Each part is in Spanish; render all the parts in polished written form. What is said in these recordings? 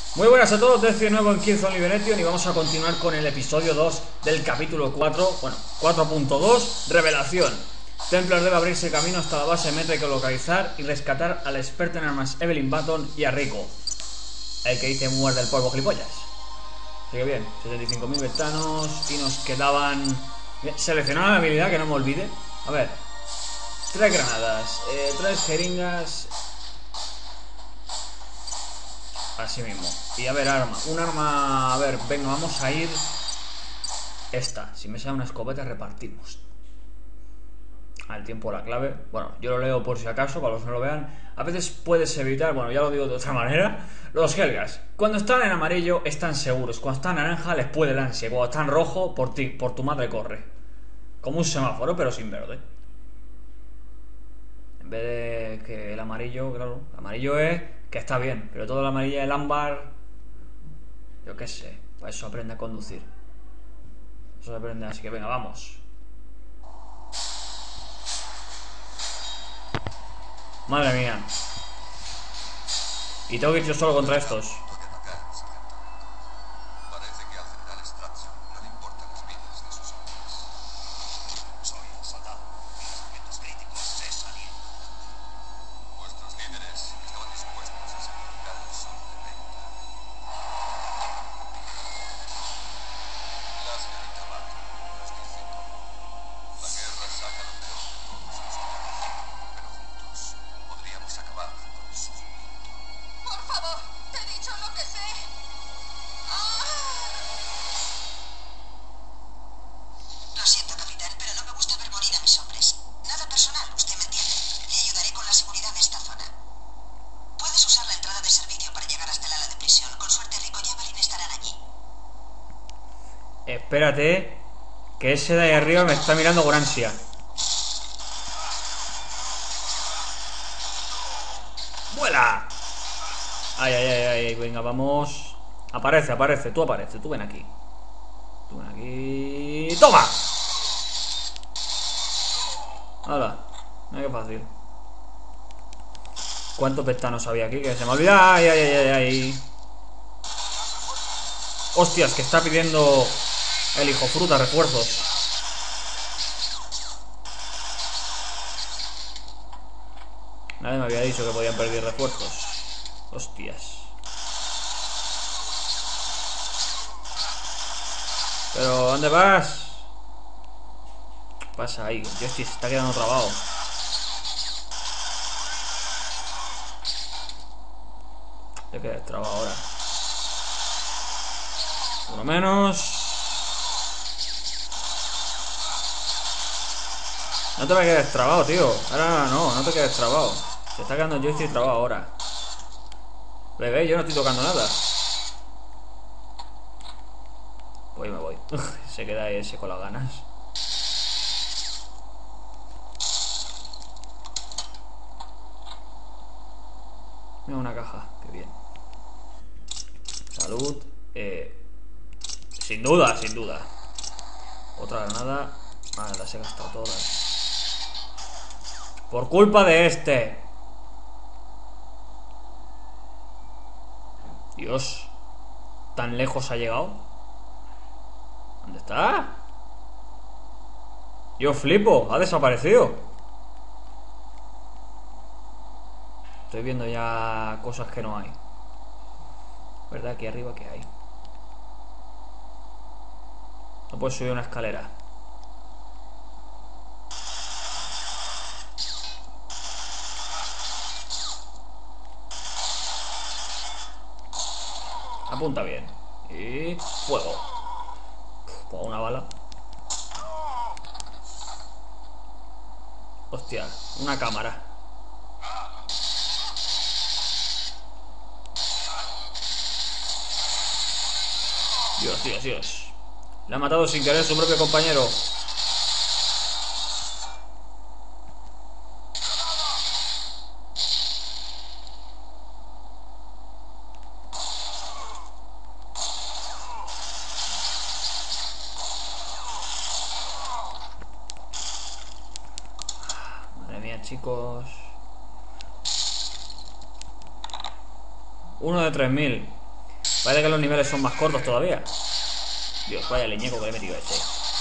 Muy buenas a todos, estoy de nuevo en Killzone Liberation y vamos a continuar con el episodio 2 del capítulo 4, bueno, 4.2, Revelación. Templar debe abrirse camino hasta la base Meta, hay que localizar y rescatar al experto en armas Evelyn Button y a Rico, el que dice muerde el polvo gilipollas. Así que bien, 75.000 vetanos y nos quedaban... Seleccionar la habilidad que no me olvide. A ver, 3 granadas, 3 jeringas... Así mismo. Y a ver, arma. Un arma... A ver, venga, vamos a ir... Esta. Si me sale una escopeta, repartimos. Al tiempo la clave. Bueno, yo lo leo por si acaso, para los que no lo vean. A veces puedes evitar, bueno, ya lo digo de otra manera. Los Helgas. Cuando están en amarillo, están seguros. Cuando están en naranja, les puede el ansia. Cuando están en rojo, por ti, por tu madre corre. Como un semáforo, pero sin verde. En vez de que el amarillo, claro. El amarillo es... que está bien, pero todo el amarillo, el ámbar, yo qué sé, para eso aprende a conducir. Eso se aprende, así que venga, vamos. Madre mía. Y tengo que ir yo solo contra estos. Parece que al general Stratzon no le importan las vidas de sus hombres. Soy un soldado y los momentos críticos se salían. Vuestros líderes estaban dispuestos a sacrificar el sol de Venta. La señorita Button nos dice todo. La guerra saca lo peor de todos los hombres, pero juntos podríamos acabar con el sufrimiento. Por favor, te he dicho lo que sé. Lo siento, capitán, pero no me gusta ver morir a mis hombres. Nada personal, usted me entiende. Le ayudaré con la seguridad de esta zona. Puedes usar la entrada de servicio para llegar hasta el ala de prisión. Con suerte, Rico y Evelyn estarán allí. Espérate, que ese de ahí arriba me está mirando con ansia. ¡Vuela! Ay, ay, ay, ay, venga, vamos. Aparece, aparece, tú ven aquí. Tú ven aquí. ¡Toma! Hola, mira qué fácil. ¿Cuántos pestanos había aquí? Que se me olvida. Ay, ay, ay, ay, ay. Hostias, que está pidiendo el hijo fruta refuerzos. Nadie me había dicho que podían perder refuerzos. Hostias. Pero, ¿dónde vas? ¿Qué pasa ahí? El joystick se está quedando trabado. Te quedas trabado ahora. Uno menos. No te me quedes trabado, tío. Ahora no, no te quedes trabado. Se está quedando el joystick trabado ahora. Bebé, yo no estoy tocando nada. Pues me voy. Se queda ese con las ganas. Mira una caja, qué bien. Salud. Sin duda, sin duda. Otra granada. Vale, las he gastado todas. Por culpa de este. Dios. ¿Tan lejos ha llegado? ¿Dónde está? Yo flipo, ha desaparecido. Estoy viendo ya cosas que no hay. ¿Verdad? Aquí arriba que hay. No puedo subir una escalera. Apunta bien. Y... fuego. Pues una bala. Hostia, una cámara. Dios, Dios, Dios. Le ha matado sin querer su propio compañero. Madre mía, chicos. Uno de 3000. Parece que los niveles son más cortos todavía. Dios, vaya leñeco que le he metido a ese.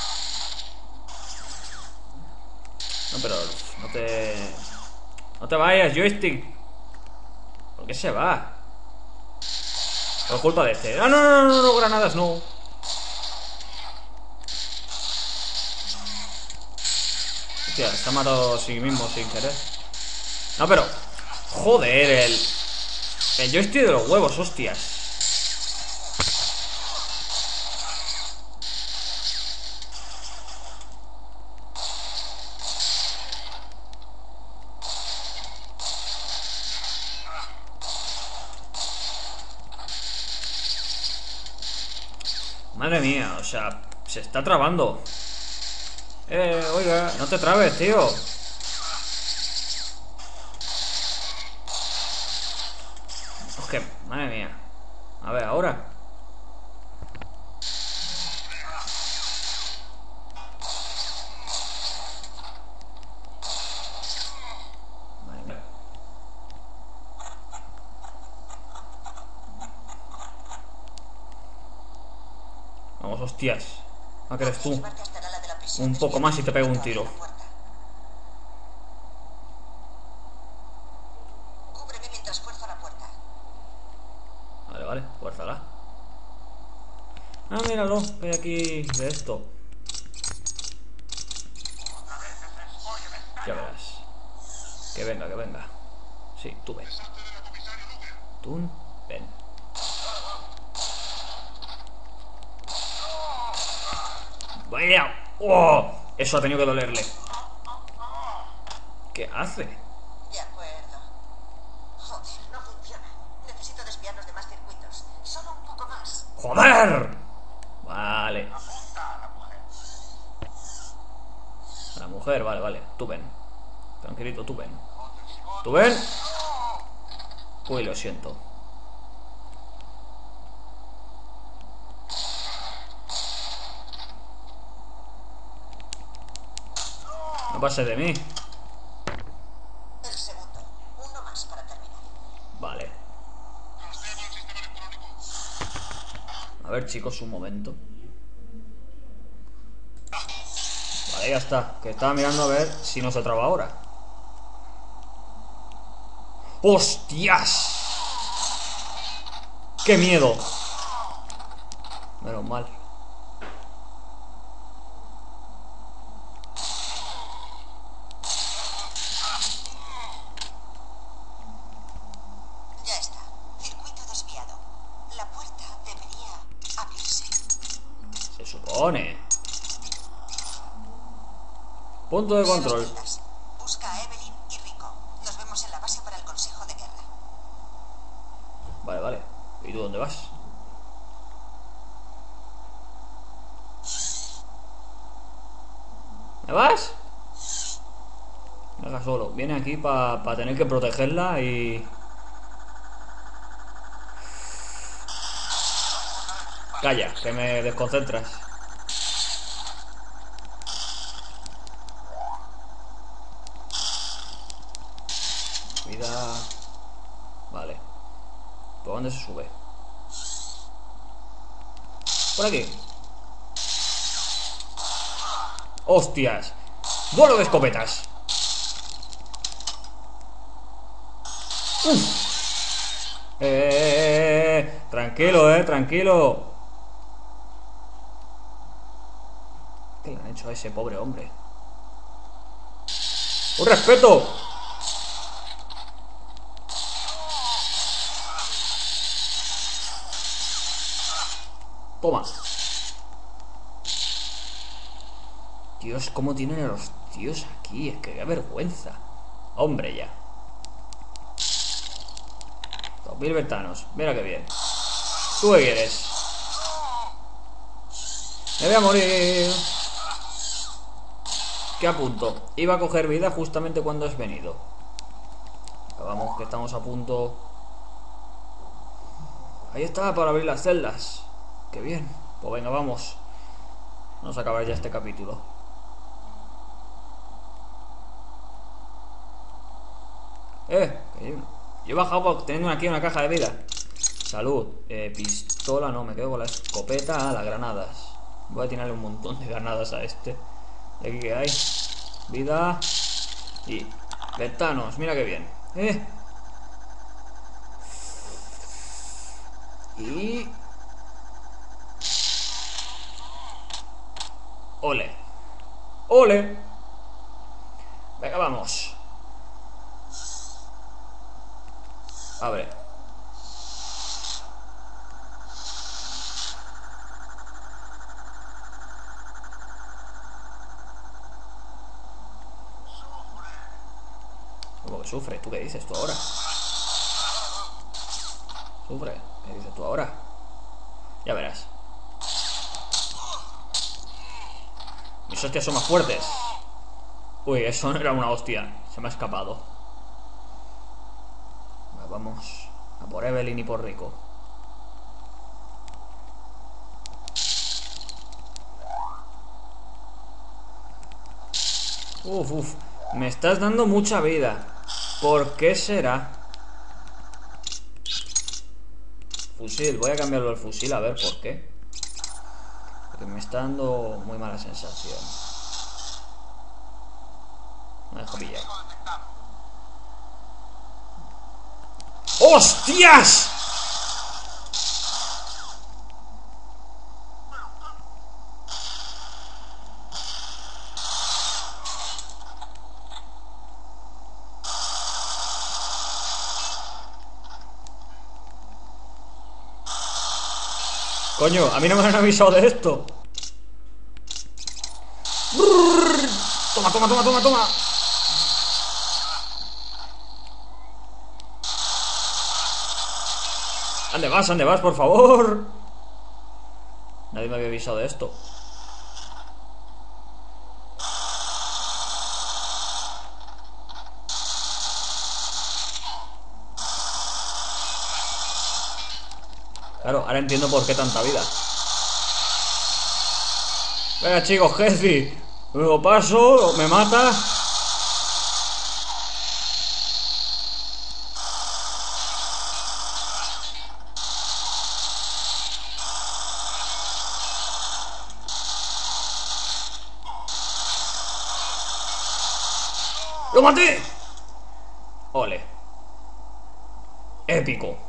No, pero no te... No te vayas, joystick. ¿Por qué se va? Por culpa de este. ¡Ah, no, no, no, no! Granadas, no. Hostia, se ha matado a sí mismo sin querer. No, pero... Joder, el joystick de los huevos, hostias. Madre mía, o sea, se está trabando. Oiga, no te trabes, tío. Es que, madre mía. A ver, ahora. Madre mía. Vamos, hostias. ¿A qué eres tú? Un poco más y te pego un tiro. Cúbreme mientras fuerzo la puerta. Vale, vale, fuérzala. Ah, míralo, que hay aquí de esto. Ya verás. Que venga, que venga. Sí, tú ven. Tú ven. ¡Vaya! ¡Oh! Eso ha tenido que dolerle. ¿Qué hace? De acuerdo. Joder, no funciona. Necesito desviar los demás circuitos. Solo un poco más. ¡Joder! Vale. A la mujer, vale, vale. Tú ven. Tranquilito, tú ven. ¿Tú ven? Uy, lo siento. No pase de mí. El segundo. Uno más para terminar. Vale. A ver, chicos, un momento. Vale, ya está. Que estaba mirando a ver si no se traba ahora. ¡Hostias! ¡Qué miedo! Menos mal. Ya está. Circuito desviado. La puerta debería abrirse. Se supone. Punto de control. Busca a Evelyn y Rico. Nos vemos en la base para el Consejo de Guerra. Vale, vale. ¿Y tú dónde vas? ¿Me vas? Venga, solo. Viene aquí para tener que protegerla y... Calla, que me desconcentras. Cuida. Vale. ¿Por dónde se sube? Por aquí. ¡Hostias! ¡Duelo de escopetas! ¡Uf! Tranquilo, tranquilo. ¿Qué le han hecho a ese pobre hombre? ¡Un respeto! Toma. Dios, cómo tienen a los tíos aquí. Es que qué vergüenza. Hombre, ya. 2000 ventanos. Mira qué bien. ¿Tú qué quieres? Me voy a morir. ¿Qué apunto? Iba a coger vida justamente cuando has venido. Vamos, que estamos a punto. Ahí está, para abrir las celdas. Qué bien. Pues venga, vamos. Vamos a acabar ya este capítulo. Que yo he bajado teniendo aquí una caja de vida. Salud. Pistola no, me quedo con la escopeta. Las granadas. Voy a tirarle un montón de granadas a este. ¿Y aquí qué hay? Vida. Y ventanos, mira qué bien. Y... ole. Ole. Venga, vamos. Abre. ¿Cómo que sufre? ¿Tú qué dices tú ahora? Sufre. ¿Qué dices tú ahora? Ya verás. Mis hostias son más fuertes. Uy, eso no era una hostia. Se me ha escapado. Vamos a por Evelyn y por Rico. Uf. Me estás dando mucha vida. ¿Por qué será? Fusil, voy a cambiarlo al fusil a ver por qué. Porque me está dando muy mala sensación. Me dejo pillar. ¡Hostias! Coño, a mí no me han avisado de esto. Toma. ¿Dónde vas, por favor? Nadie me había avisado de esto. Claro, ahora entiendo por qué tanta vida. Venga, chicos, Jesse. Luego paso, me mata. ¡Lo maté! Ole. Épico.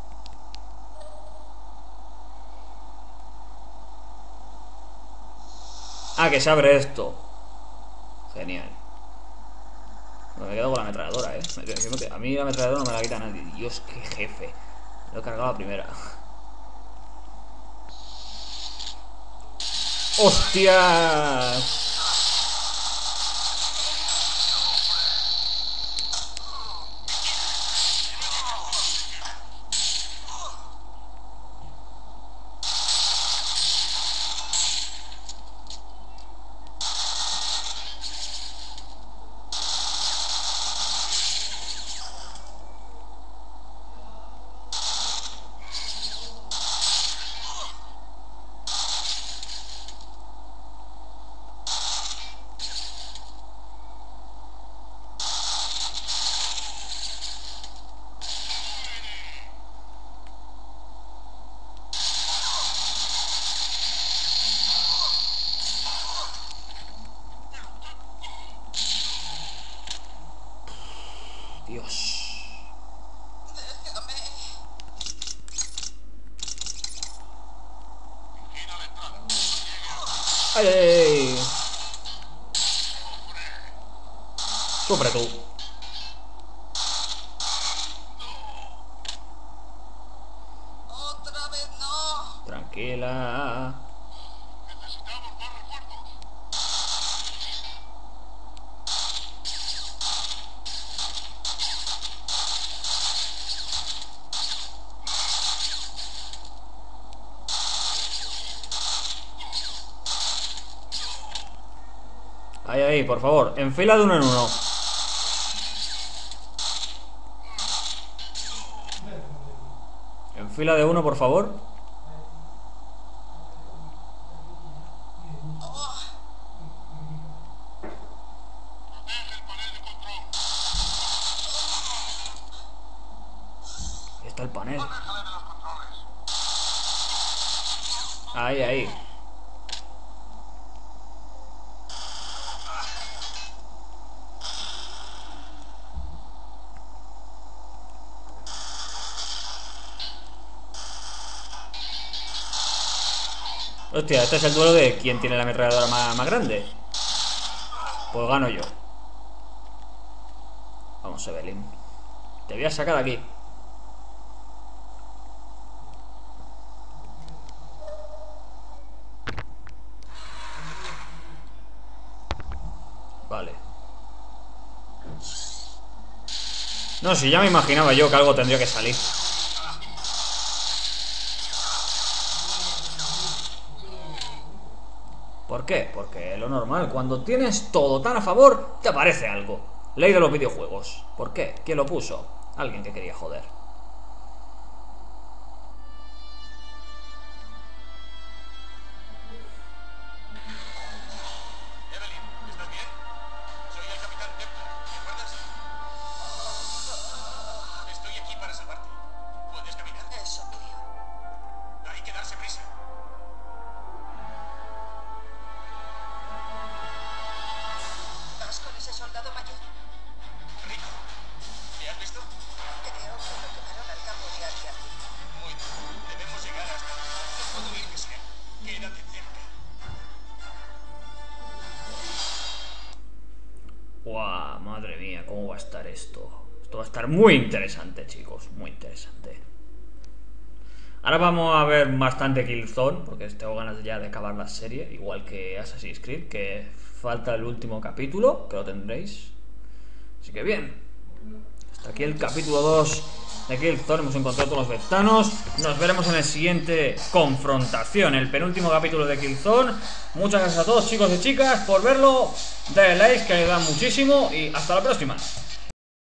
Ah, que se abre esto. Genial. Me quedo con la ametralladora, A mí la ametralladora no me la quita nadie. Dios, qué jefe. Lo he cargado la primera. ¡Hostias! Dios. Déjame. ¡Ay! Sufre tú. Otra vez no. Tranquila. Necesitamos más refuerzos. Ahí, por favor. En fila de uno en uno. En fila de uno, por favor. Protege el panel de control. Ahí está el panel. Déjale de los controles. Ahí, ahí. Hostia, este es el duelo de quién tiene la ametralladora más grande. Pues gano yo. Vamos, Evelyn. Te voy a sacar de aquí. Vale. No, si ya me imaginaba yo que algo tendría que salir. ¿Por qué? Porque lo normal, cuando tienes todo tan a favor, te aparece algo. Ley de los videojuegos. ¿Por qué? ¿Quién lo puso? Alguien que quería joder. Evelyn, ¿estás bien? Soy el capitán Templar, ¿te acuerdas? Estoy aquí para salvarte. ¿Puedes caminar? Es obvio. Hay que darse prisa. ¿Vas con ese soldado mayor? Rico, ¿me has visto? Creo que lo quemaron al campo de Ariadne. Muy bien. Debemos llegar hasta... No puedo ir que sea. Quédate cerca. ¡Guau! Madre mía, ¿cómo va a estar esto? Esto va a estar muy interesante, chicos. Muy interesante. Ahora vamos a ver bastante Killzone, porque tengo ganas ya de acabar la serie, igual que Assassin's Creed, que falta el último capítulo, que lo tendréis. Así que bien. Hasta aquí el capítulo 2 de Killzone. Hemos encontrado todos los ventanos. Nos veremos en el siguiente confrontación, el penúltimo capítulo de Killzone. Muchas gracias a todos, chicos y chicas, por verlo. Denle like, que ayuda muchísimo. Y hasta la próxima.